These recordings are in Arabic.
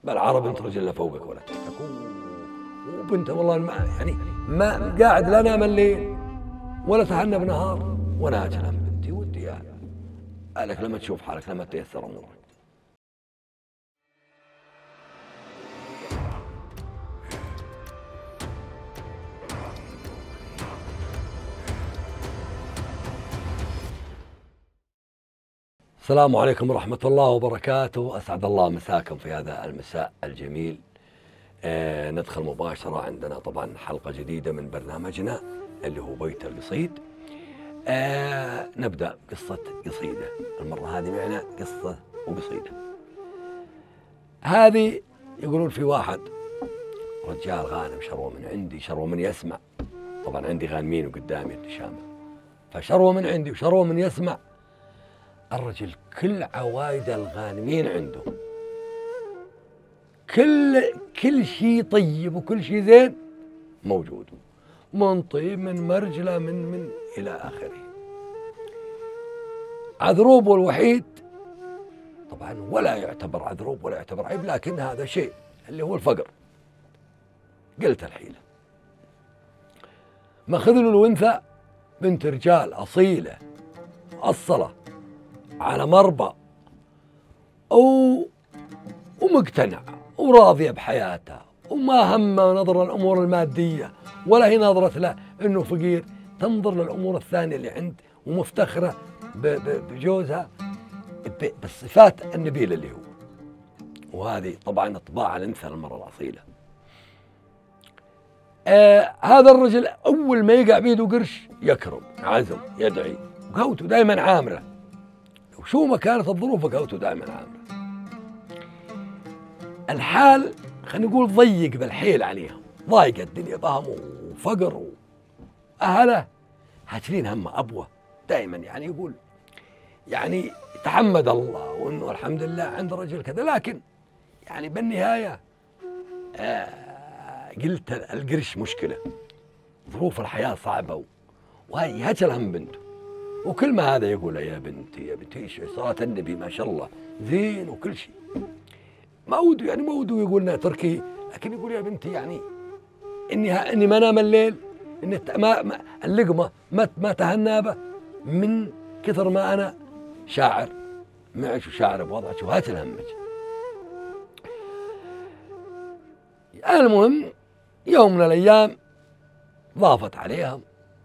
بل عرب انت رجلنا فوقك ولا تحتك. وبنت والله يعني ما قاعد لا نام الليل ولا تهنى بنهار وانا اجل هم بنتي ودي يعني قالك لما تشوف حالك لما تيسر امورك. السلام عليكم ورحمة الله وبركاته، أسعد الله مساكم في هذا المساء الجميل. ندخل مباشرة، عندنا طبعا حلقة جديدة من برنامجنا اللي هو بيت القصيد. نبدأ قصة قصيدة، المرة هذه معنا قصة وقصيدة. هذه يقولون في واحد رجال غانم شروه من عندي، شروه من يسمع. طبعا عندي غانمين وقدامي النشامة، فشروه من عندي وشروه من يسمع. الرجل كل عوايد الغانمين عنده، كل شيء طيب وكل شيء زين موجود، من طيب من مرجله من إلى آخره. عذروبه الوحيد طبعا ولا يعتبر عذروب ولا يعتبر عيب، لكن هذا شيء اللي هو الفقر، قلت الحيلة. ماخذ له الونثى بنت رجال أصيلة أصلة على مربى ومقتنعة وراضية بحياتها، وما همه نظر الأمور المادية ولا هي نظرت له إنه فقير، تنظر للأمور الثانية اللي عند ومفتخرة بجوزها بالصفات النبيلة اللي هو. وهذه طبعا طباع الأنثى المرأة الأصيلة. هذا الرجل أول ما يقع بيده قرش يكرم عزم يدعي، وقهوته دائما عامرة، وشو ما كانت الظروف قهوته دائما عامرة. الحال خلينا نقول ضيق بالحيل عليهم، ضايقة الدنيا بهم وفقر، وأهله هاتلين هم أبوه دائما، يعني يقول يعني تحمد الله وإنه الحمد لله عند رجل كذا، لكن يعني بالنهاية قلت القرش مشكلة، ظروف الحياة صعبة، وهي هجل هم بنته. وكل ما هذا يقول يا بنتي يا بنتي، صلاة النبي ما شاء الله زين وكل شيء، ما وده يعني ما وده يقول لنا تركي، لكن يقول يا بنتي يعني اني ما انام الليل، ان ما اللقمه ما تهنى من كثر ما انا شاعر معك وشاعر بوضعك وهات همك. المهم يوم من الايام ضافت عليهم،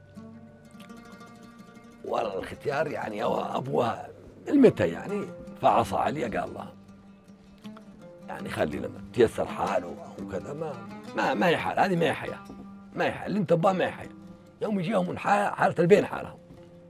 والختيار يعني ابوها المتى يعني فعصى عليه، قال الله يعني خلي لما تيسر حاله وكذا، ما هي حال، هذه ما هي حياه، ما هي حال اللي انت تبغاه، ما هي حياه. يوم يجيهم من حاله البين حالهم،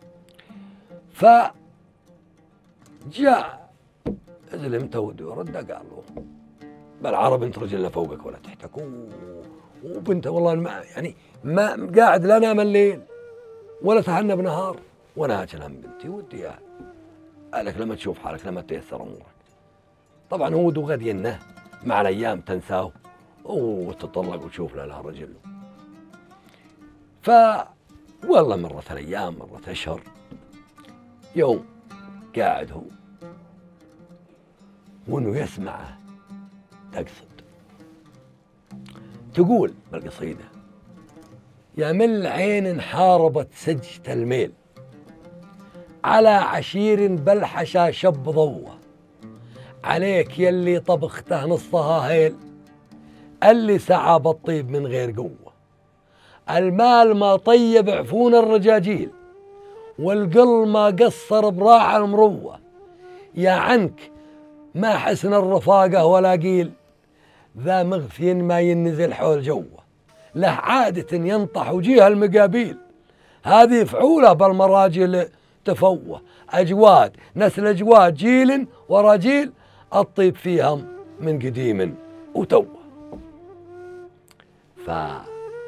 جاء زلمت ودي ورد قال له بل عرب انت رجلنا فوقك ولا تحتك. وبنت والله يعني ما قاعد لا نام الليل ولا تهنى بنهار وانا اجل هم بنتي ودي يعني قالك لما تشوف حالك لما تيسر امورك. طبعا هو غد ينه مع الايام تنساه وتطلق وتشوف له رجل. والله مرت الايام مرت اشهر، يوم قاعد هو وانه يسمعه تقصد تقول بالقصيده: يا من عين حاربت سجة الميل، على عشير بلحشا شب ضوه، عليك يلي طبخته نصها هيل، اللي سعى بالطيب من غير قوة، المال ما طيب عفون الرجاجيل، والقل ما قصر براع المروة، يا عنك ما حسن الرفاقة ولا قيل، ذا مغثي ما ينزل حول جوه، له عادة ينطح وجيه المقابيل، هذه فعولة بالمراجل تفوه، أجواد نسل أجواد جيل ورا جيل، الطيب فيهم من قديم وتوه. فسمع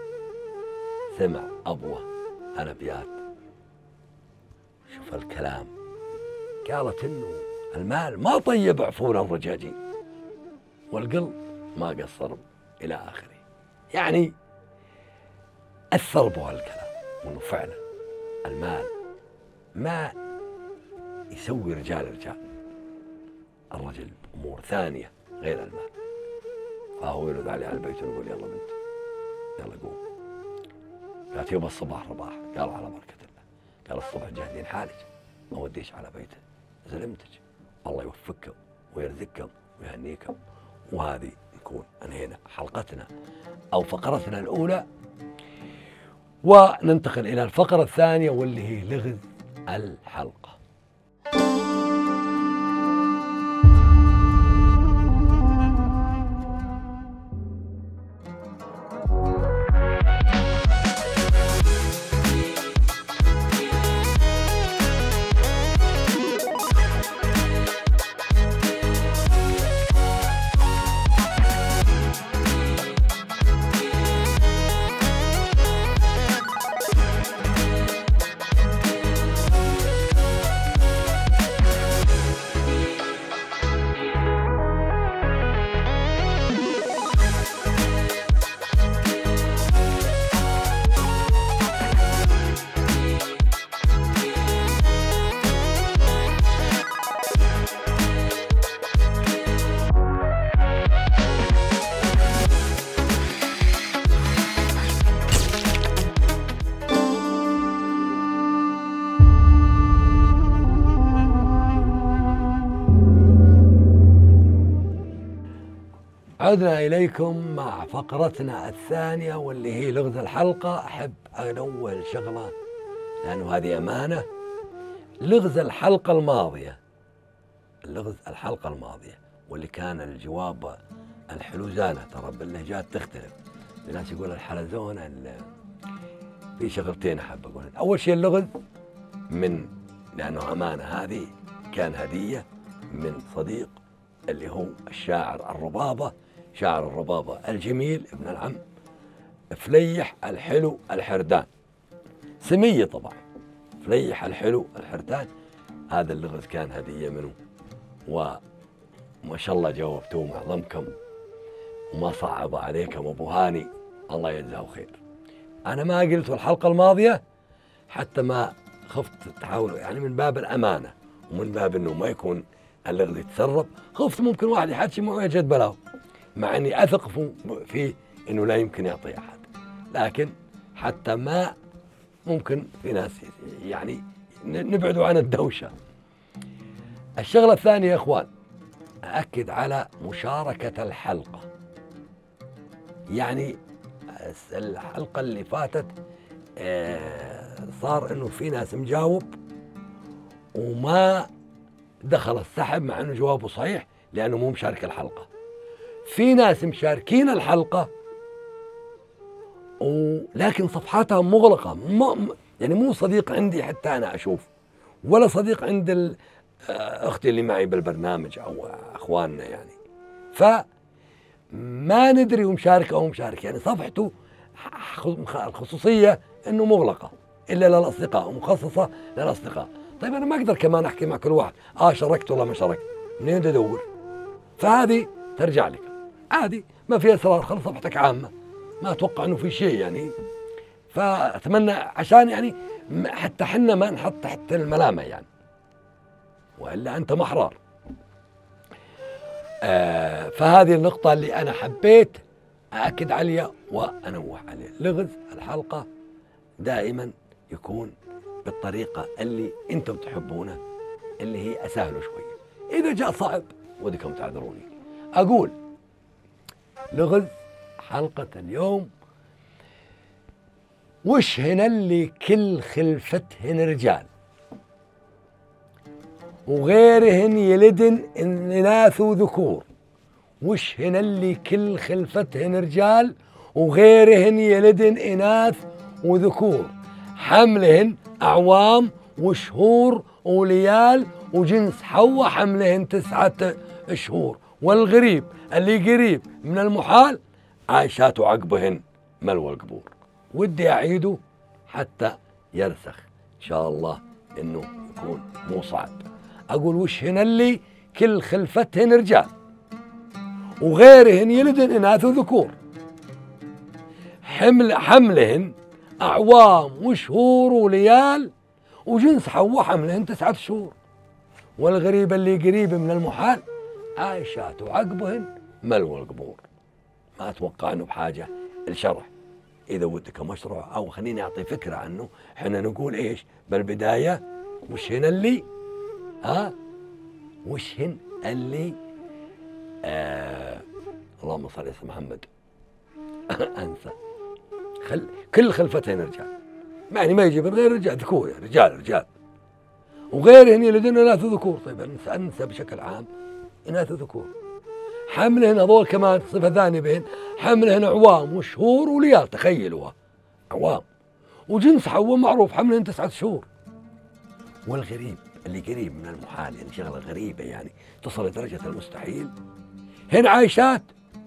أبوه الأبيات، شوف الكلام، قالت إنه المال ما طيب عفون الرجاجيل، والقلب ما قصر إلى آخره. يعني أثر بها الكلام، وإنه فعلا المال ما يسوي رجال، الرجل أمور ثانية غير المال. فهو يرد عليه على البيت ويقول يلا بنت يلا قوم. قالت يبا الصباح رباح. قال على بركة الله. قال الصبح جاهدين حالك ما وديش على بيته زلمتك، الله يوفقكم ويرزقكم ويهنيكم. وهذه نكون انهينا حلقتنا او فقرتنا الاولى، وننتقل الى الفقرة الثانية واللي هي لغز الحلقة. عدنا إليكم مع فقرتنا الثانية واللي هي لغز الحلقة. أحب أول شغلة لأنه هذه أمانة. لغز الحلقة الماضية، اللغز الحلقة الماضية واللي كان الجواب الحلوزانة، ترى باللهجات تختلف، الناس يقول الحلزونة. في شغلتين أحب أقول. أول شيء اللغز من لأنه أمانة، هذه كان هدية من صديق اللي هو الشاعر الربابة، شاعر الربابة الجميل ابن العم فليح الحلو الحردان، سمية طبعا فليح الحلو الحردان. هذا اللغز كان هدية منه، وما شاء الله جاوبتوه معظمكم وما صعب عليكم أبو هاني، الله يجزاه خير. أنا ما قلت الحلقة الماضية حتى ما خفت تحاولوا، يعني من باب الأمانة ومن باب أنه ما يكون اللغز يتسرب. خفت ممكن واحد يحكي معه يجد بلاو، مع اني اثق فيه انه لا يمكن يعطي احد، لكن حتى ما ممكن في ناس يعني نبعدوا عن الدوشه. الشغله الثانيه يا اخوان، اكد على مشاركه الحلقه. يعني الحلقه اللي فاتت صار انه في ناس مجاوب وما دخل السحب مع انه جوابه صحيح لانه مو مشارك الحلقه. في ناس مشاركين الحلقه ولكن صفحاتها مغلقه، يعني مو صديق عندي حتى انا اشوف، ولا صديق عند اختي اللي معي بالبرنامج او اخواننا، يعني فما ندري هو مشارك او مشارك. يعني صفحته الخصوصيه انه مغلقه الا للاصدقاء ومخصصه للاصدقاء. طيب انا ما اقدر كمان احكي مع كل واحد شاركت ولا ما شاركت، منين بدي ادور؟ فهذه ترجع لك، عادي ما في اسرار، خلص صفحتك عامه، ما اتوقع انه في شيء يعني. فاتمنى عشان يعني حتى حنا ما نحط تحت الملامه يعني، والا انت محرار. فهذه النقطه اللي انا حبيت ااكد عليها وانوه عليها. لغز الحلقه دائما يكون بالطريقة اللي انتم تحبونه، اللي هي اسهله شوية. اذا جاء صعب ودكم تعذروني. اقول لغز حلقة اليوم: وش هن اللي كل خلفتهن رجال وغيرهن يلدن اناث وذكور؟ وش هن اللي كل خلفتهن رجال وغيرهن يلدن اناث وذكور؟ حملهن أعوام وشهور وليال، وجنس حواء حملهن 9 شهور، والغريب اللي قريب من المحال عايشات عقبهن ملوى القبور. ودي أعيده حتى يرسخ إن شاء الله إنه يكون مو صعب. أقول وش هن اللي كل خلفتهن رجال وغيرهن يلدن إناث وذكور، حملهن أعوام وشهور وليال، وجنس حواء حملهن 9 شهور، والغريب اللي قريب من المحال عايشات عقبهن ملوى القبور. ما أتوقع أنه بحاجة الشرح. إذا ودك مشروع أو خليني أعطي فكرة عنه، إحنا نقول إيش بالبداية؟ وش هنا اللي وش هن اللي اللهم صل على محمد أنسى كل خلفتين رجال، يعني ما يجيب غير رجال ذكور، رجال وغيرهن يلدون إناث وذكور. طيب أنسى بشكل عام إناث وذكور. حملهن هذول كمان صفة ثانية بهن، حملهن عوام وشهور وليال، تخيلوا عوام. وجنس حواء معروف حملهن 9 شهور. والغريب اللي قريب من المحال، يعني شغلة غريبة يعني تصل لدرجة المستحيل، هن عايشات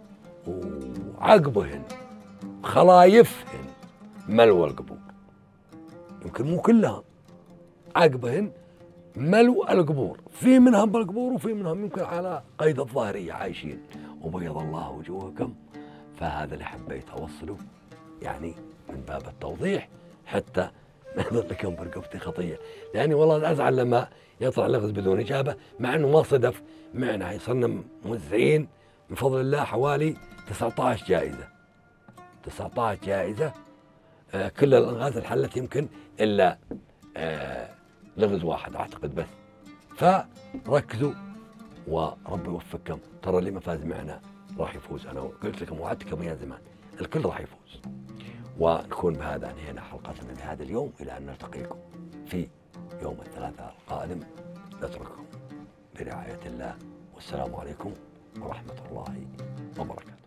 وعقبهن خلايفهن ملوى القبور، يمكن مو كلها، عقبهن ملو القبور، في منهم بالقبور وفي منهم يمكن على قيد الظاهرية عايشين. وبيض الله وجوهكم. فهذا اللي حبيت أوصله يعني من باب التوضيح، حتى ما يظل لكم برقبتي خطية، لأني والله أزعل لما يطلع لغز بدون إجابة، مع أنه ما صدف معنا. صرنا موزعين من فضل الله حوالي 19 جائزة، 19 جائزة. كل الألغاز انحلت يمكن إلا لغز واحد أعتقد بس. فركزوا ورب يوفقكم. ترى اللي ما فاز معنا راح يفوز. أنا قلت لكم وعدتكم يا زمان الكل راح يفوز. ونكون بهذا انهينا حلقتنا لهذا اليوم، إلى أن نلتقيكم في يوم الثلاثاء القادم. نترككم برعاية الله، والسلام عليكم ورحمة الله وبركاته.